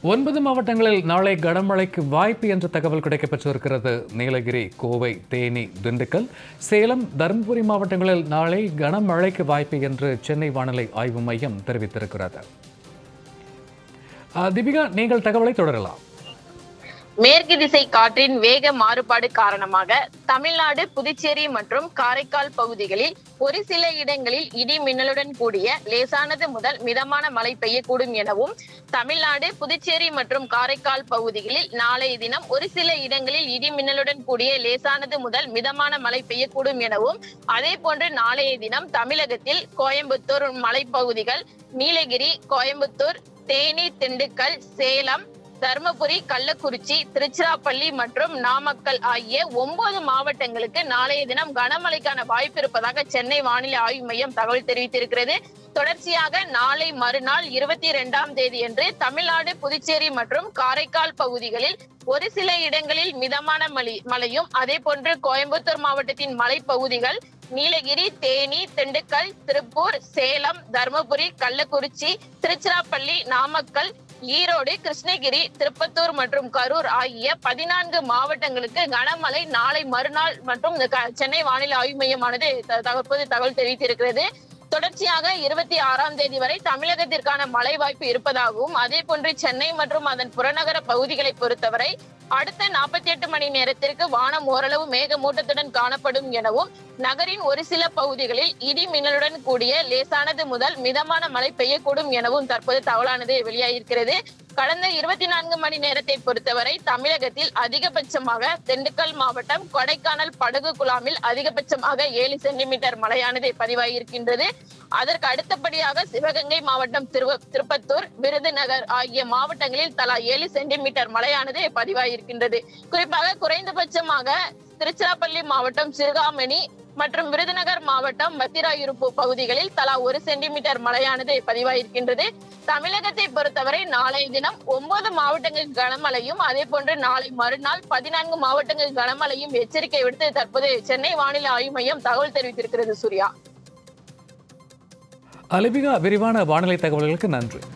9 மாவட்டங்களில் நாளை கனமழைக்கு வாய்ப்பு என்ற தகவல் கிடைக்கப்பெற்றிருக்கிறது. நீலகிரி, கோவை, தேனி, திண்டுக்கல், சேலம், தருமபுரி மாவட்டங்களில் நாளை கனமழைக்கு வாய்ப்பு என்று சென்னை வானிலை ஆய்வு மையம் தெரிவித்திருக்கிறது. தீபிகா, நீங்கள் தகவலை தொடரலாம். மேற்கு திசை காற்றின் வேக மாறுபாடு காரணமாக தமிழ்நாடு, புதுச்சேரி மற்றும் காரைக்கால் பகுதிகளில் ஒரு சில இடங்களில் இடி மின்னலுடன் கூடிய லேசானது முதல் மிதமான மழை பெய்யக்கூடும் எனவும், தமிழ்நாடு, புதுச்சேரி மற்றும் காரைக்கால் பகுதிகளில் நாளைய தினம் ஒரு சில இடங்களில் இடி மின்னலுடன் கூடிய லேசானது முதல் மிதமான மழை பெய்யக்கூடும் எனவும், அதே போன்று நாளைய தினம் தமிழகத்தில் கோயம்புத்தூர் மலைப்பகுதிகள், நீலகிரி, கோயம்புத்தூர், தேனி, திண்டுக்கல், சேலம், தருமபுரி, கள்ளக்குறிச்சி, திருச்சிராப்பள்ளி மற்றும் நாமக்கல் ஆகிய 9 மாவட்டங்களுக்கு நாளைய தினம் கனமழைக்கான வாய்ப்பு இருப்பதாக சென்னை வானிலை ஆய்வு மையம் தகவல் தெரிவித்திருக்கிறது. தொடர்ச்சியாக நாளை மறுநாள் 22ஆம் தேதியன்று தமிழ்நாடு, புதுச்சேரி மற்றும் காரைக்கால் பகுதிகளில் ஒரு சில இடங்களில் மிதமான மழையும், அதே போன்று கோயம்புத்தூர் மாவட்டத்தின் மலைப்பகுதிகள், நீலகிரி, தேனி, திண்டுக்கல், திருப்பூர், சேலம், தருமபுரி, கள்ளக்குறிச்சி, திருச்சிராப்பள்ளி, நாமக்கல், ஈரோடு, கிருஷ்ணகிரி, திருப்பத்தூர் மற்றும் கரூர் ஆகிய 14 மாவட்டங்களுக்கு கனமழை நாளை மறுநாள் மற்றும் சென்னை வானிலை ஆய்வு மையமானது தகவல் தெரிவித்திருக்கிறது. தொடர்ச்சியாக 26ஆம் தேதி வரை தமிழகத்திற்கான மழை வாய்ப்பு இருப்பதாகவும், அதே போன்று சென்னை மற்றும் அதன் புறநகர பகுதிகளை பொறுத்தவரை அடுத்த 48 மணி நேரத்திற்கு வானம் ஓரளவு மேகமூட்டத்துடன் காணப்படும் எனவும், நகரின் ஒரு சில பகுதிகளில் இடி மின்னலுடன் கூடிய லேசானது முதல் மிதமான மழை பெய்யக்கூடும் எனவும் தற்போது தகவலானது வெளியாகியிருக்கிறது. கடந்த 24 மணி நேரத்தை பொறுத்தவரை தமிழகத்தில் அதிகபட்சமாக திண்டுக்கல் மாவட்டம் கொடைக்கானல் படகு குழாமில் அதிகபட்சமாக 7 சென்டிமீட்டர் மழையானது பதிவாகியிருக்கின்றது. அதற்கு அடுத்தபடியாக சிவகங்கை மாவட்டம், திருப்பத்தூர், விருதுநகர் ஆகிய மாவட்டங்களில் தலா 7 சென்டிமீட்டர் மழையானது பதிவாகியிருக்கின்றது. குறிப்பாக குறைந்தபட்சமாக திருச்சிராப்பள்ளி மாவட்டம், சிறுகாமணி மற்றும் விருதுநகர் மாவட்டம் மத்திராயிருப்பு பகுதிகளில் தலா 1 சென்டிமீட்டர் மழையானது பதிவாகியிருக்கின்றது. தமிழகத்தை பொறுத்தவரை நாளைய தினம் 9 மாவட்டங்களில் கனமழையும், அதே போன்று நாளை மறுநாள் 14 மாவட்டங்களில் கனமழையும் எச்சரிக்கை விடுத்து தற்போது சென்னை வானிலை ஆய்வு மையம் தகவல் தெரிவித்திருக்கிறது. சூர்யா, அலிபிகா, விரிவான வானிலை தகவல்களுக்கு நன்றி.